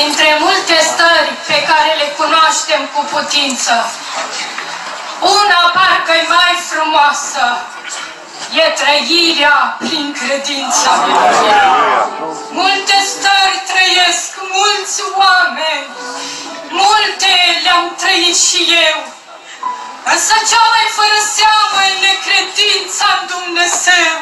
Printre multe stări pe care le cunoaștem cu putință, una parcă-i mai frumoasă, e trăirea prin credință. Multe stări trăiesc mulți oameni, multe le-am trăit și eu, însă cea mai fără seamă e necredința în Dumnezeu.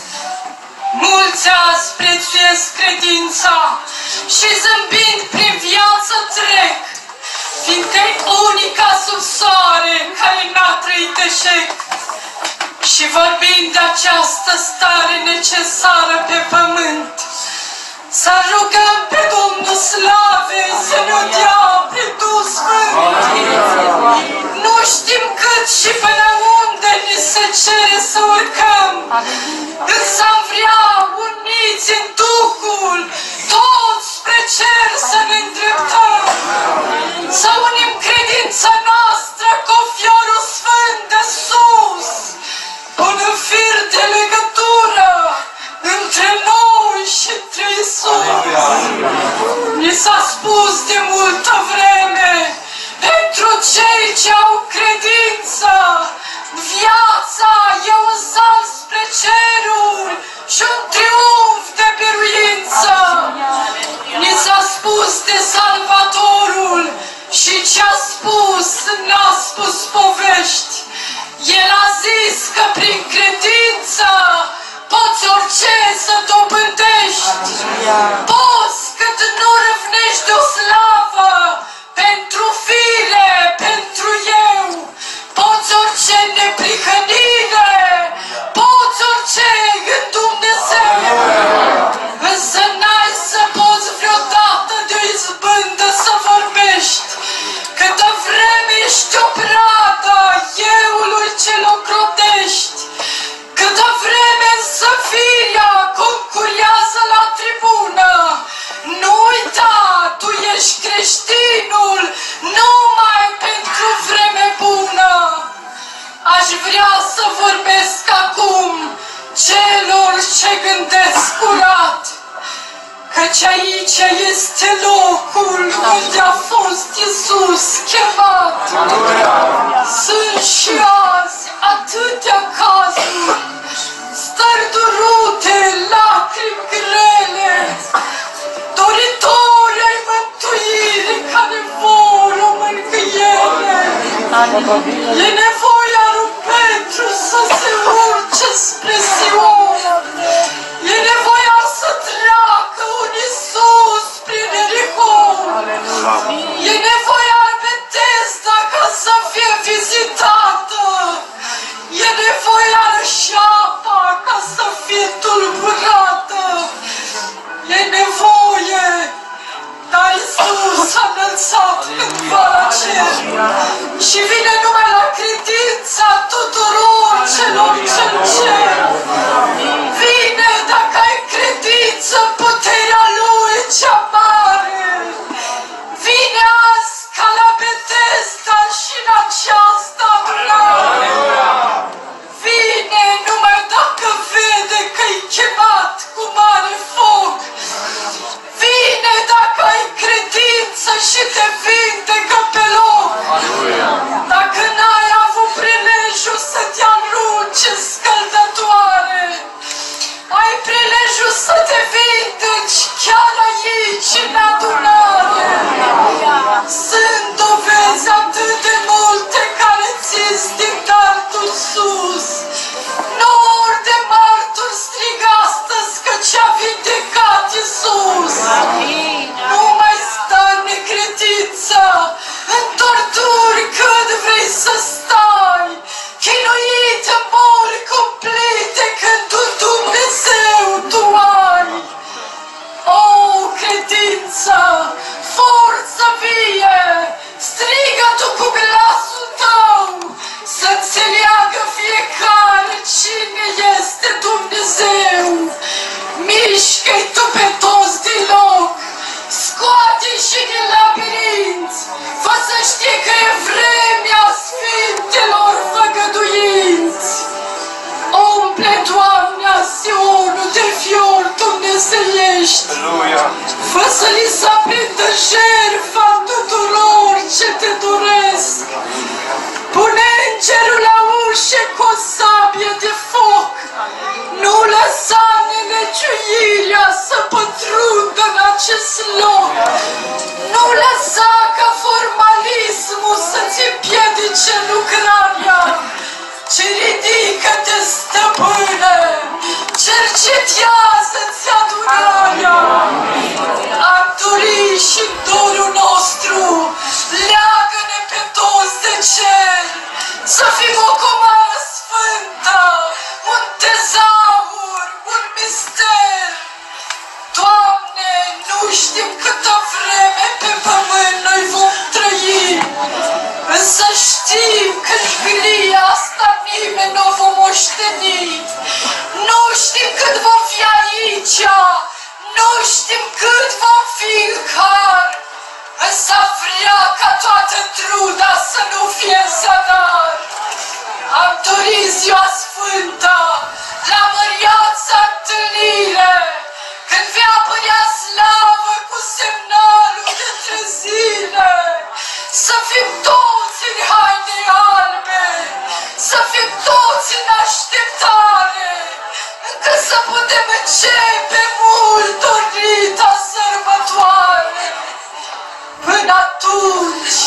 Mulți azi prețuiesc credința și zâmbind prin viață trec, fiindcă-i unica sub soare care n-a trăit eșec. Și vorbind de această stare necesară pe pământ, să rugăm pe Domnul Slavei să ne-o dea prin Duh Sfânt. Nu știm cât și până unde ni se cere să urcăm, însă am vrea, uniți în Duhul, toți spre cer să ne îndreptăm, să unim credința noastră cu fiorul sfânt de sus, un fir de legătură între noi și între Iisus. Ni s-a spus de multă vreme, pentru cei ce au credință, viața e un salt spre ceruri și un triumf de biruință. Ni s-a spus de Salvatorul și ce-a spus n-a spus povești. El a zis că prin credință poți orice să dobândești. Poți cât nu râvnești o slavă pentru fire, pentru eu. Poți orice neprihănire, poți orice în Dumnezeu. Însă n-ai să poți vreodată de o izbândă să vorbești, câtă vreme ești o pradă euului ce l-ocrotești. Câtă vreme însă firea concurează la tribună, nu uita, tu ești creștinul numai pentru vreme bună. Aș vrea să vorbesc acum celor ce gândesc curat, căci aici este locul unde a fost Iisus chemat. Sunt și azi atâtea cazuri, stări durute, lacrimi grele, doritori ai mântuirii care vor o mângâiere. E nevoia lui Petru să se urce spre Sion, e nevoia să treacă un Iisus prin Ierihon, e nevoia lui Betesda ca să fie vizitată, e nevoia lui șapa ca să fie tulburată, e nevoie, dar Iisus a înălțat cândva la cer și vine numai la credința tuturor celor ce-L cer. Vine dacă ai credință în puterea Lui cea mare. Vine azi ca la Betesda și în această adunare. Vine numai dacă vede că-i chemat cu mare foc. Vine dacă ai credință și te vindecă pe loc. Dacă n-ai avut prilejul să te arunci în scăldătoare, ai prilejul să te vindeci chiar aici în adunare. Sunt dovezi atât de multe care ți-s din dartul sus. Nori de martori strigă astăzi că ce-a vindecat Iisus. Nu mai sta în necredință, în torturi cât vrei să stai, chinuit în boli cumplite când un Dumnezeu tu ai. O, credință, forță vie, strigă tu cu glasul tău, să înțeleagă fiecare cine este Dumnezeu. Mișcă-i tu pe toți din loc, scoate-i și din labirinți, fă să știe că e vremea sfintelor făgăduinți. Umple, Doamne, Sionul de fiori dumnezeiești, Fă să li se aprindă jertfa tuturor ce te doresc. Pune îngerul la ușă cu o sabie de foc. Nu lăsa neneciuirea să pătrundă în acest loc. Nu lăsa ca formalismul să-ți împiedice lucrarea. Ci ridică-te, stăpâne, cercetează-ți adunarea. Am dorit și dorul nostru, leagă-ne pe toți de cer, să fim o comară sfântă, un tezaur, un mister. Doamne, nu știm câtă vreme pe pământ noi vom trăi, însă știm că gâlia asta nimeni nu o vom moșteni. Nu știm cât vom fi aici, nu știm cât vom fi în har, însă vrea ca toată truda să nu fie în zadar. Am dorit ziua sfântă, la măriața întâlnire, când vei apărea slavă cu semnalul de trezire, să fim toți în haine albe, să fim toți în așteptare, încât să putem începe mult dorita sărbătoare. Până atunci,